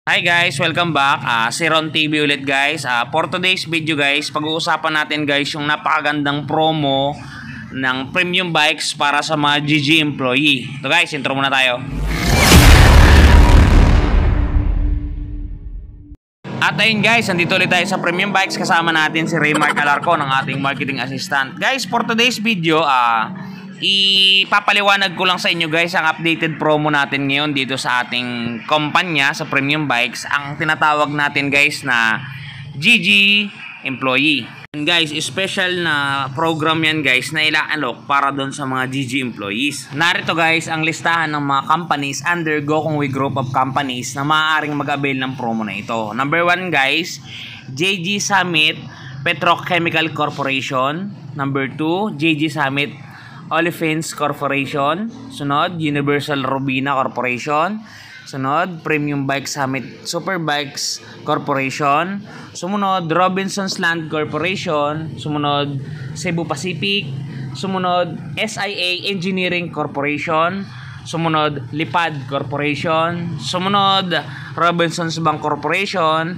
Hi guys, welcome back. Si Ron TV ulit guys. For today's video guys, pag-uusapan natin guys yung napakagandang promo ng premium bikes para sa mga GG employee. Ito guys, intro muna tayo. At ayun guys, andito ulit tayo sa premium bikes. Kasama natin si Raymark Alarco ng ating marketing assistant. Guys, for today's video, ipapaliwanag ko lang sa inyo guys ang updated promo natin ngayon dito sa ating kumpanya sa premium bikes, ang tinatawag natin guys na GG employee. And guys, special na program yan guys na ila-alok para doon sa mga GG employees. Narito guys ang listahan ng mga companies under Gokongwei Group of Companies na maaaring mag-avail ng promo na ito. Number 1 guys, JG Summit Petrochemical Corporation. Number 2, JG Summit Olefins Corporation. Sunod, Universal Robina Corporation. Sunod, Premium Bike Summit Superbikes Corporation. Sumunod, Robinsons Land Corporation. Sumunod, Cebu Pacific. Sumunod, SIA Engineering Corporation. Sumunod, Lipad Corporation. Sumunod, Robinsons Bank Corporation,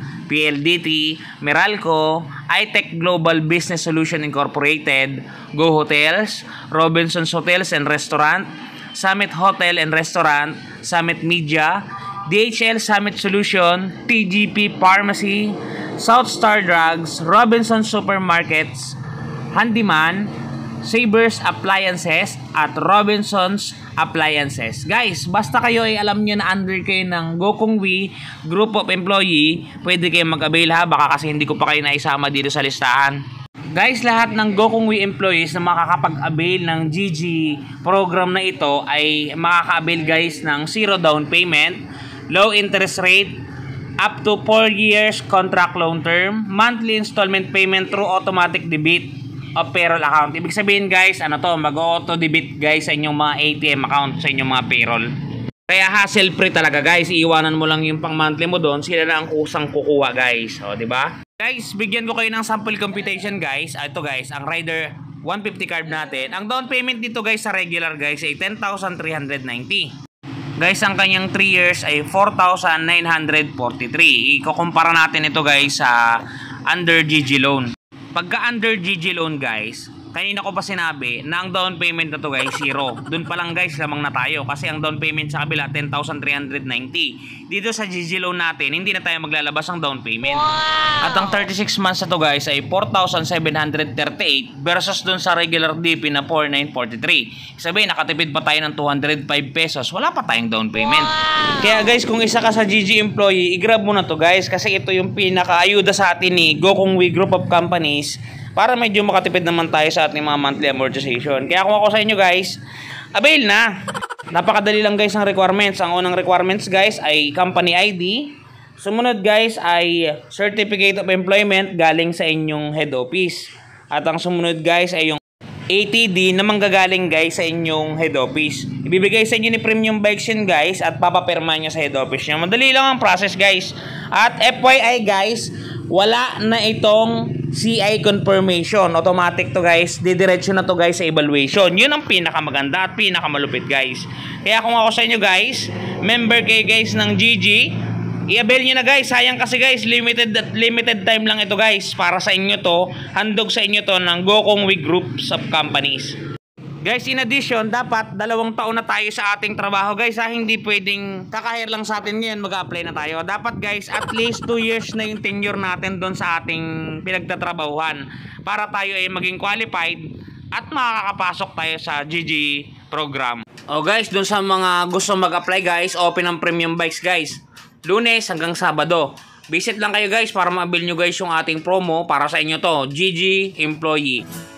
PLDT, Meralco, iTech Global Business Solution Incorporated, Go Hotels, Robinsons Hotels and Restaurant, Summit Hotel and Restaurant, Summit Media, DHL Summit Solution, TGP Pharmacy, South Star Drugs, Robinsons Supermarkets, Handyman, Sabers Appliances at Robinsons Appliances. Guys, basta kayo ay alam nyo na under kayo ng Gokongwei Group of Employee, pwede kayo mag-avail ha, baka kasi hindi ko pa kayo naisama dito sa listahan. Guys, lahat ng Gokongwei employees na makakapag-avail ng GG program na ito ay makaka-avail guys ng zero down payment, low interest rate, up to 4 years contract loan term, monthly installment payment through automatic debit of payroll account. Ibig sabihin guys, mag-auto debit guys sa inyong mga ATM account, sa inyong mga payroll. Kaya hassle free talaga guys, iiwanan mo lang yung pang monthly mo doon, sila na ang kusang kukuha guys. O, di ba? Guys, bigyan ko kayo ng sample computation guys. Ito guys, ang Rider 150 card natin. Ang down payment dito guys sa regular guys ay 10,390. Guys, ang kanyang 3 years ay 4,943. Ikukumpara natin ito guys sa under GG loan. Pagka under GG loan guys, kanina ko pa sinabi na ang down payment na to guys, zero. Doon pa lang guys, lamang na tayo. Kasi ang down payment sa kabila, 10,390. Dito sa GG loan natin, hindi na tayo maglalabas ng down payment. At ang 36 months na to guys ay 4,738 versus doon sa regular DP na 4,943. Sabihin, nakatipid pa tayo ng 205 pesos. Wala pa tayong down payment. Kaya guys, kung isa ka sa GG employee, i-grab mo na to guys. Kasi ito yung pinaka-ayuda sa atin ni Gokongwei Group of Companies para medyo makatipid naman tayo sa ating mga monthly amortization. Kaya kung ako sa inyo guys, avail na. Napakadali lang guys ang requirements. Ang unang requirements guys ay company ID. Sumunod guys ay Certificate of Employment galing sa inyong head office. At ang sumunod guys ay yung ATD na manggagaling guys sa inyong head office. Ibibigay sa inyo ni Premium Bikes yun guys at papapirma nyo sa head office nyo. Madali lang ang process guys. At FYI guys, wala na itong CI confirmation. Automatic to guys. Didiretso na to guys sa evaluation. Yun ang pinakamaganda at pinakamalupit guys. Kaya kung ako sa inyo guys, member kayo guys ng GG, i-avail nyo na guys. Sayang kasi guys, limited time lang ito guys. Para sa inyo to, handog sa inyo to ng Gokongwei Groups of Companies. Guys, in addition, dapat 2 taon na tayo sa ating trabaho guys ha. Hindi pwedeng kakahire lang sa atin ngayon, mag-apply na tayo. Dapat guys, at least 2 years na yung tenure natin doon sa ating pinagtatrabahuhan para tayo ay maging qualified at makakapasok tayo sa GG program. O guys, doon sa mga gusto mag-apply guys, open ang Premium Bikes guys, Lunes hanggang Sabado. Visit lang kayo guys para ma-avail nyo guys yung ating promo para sa inyo to, GG employee.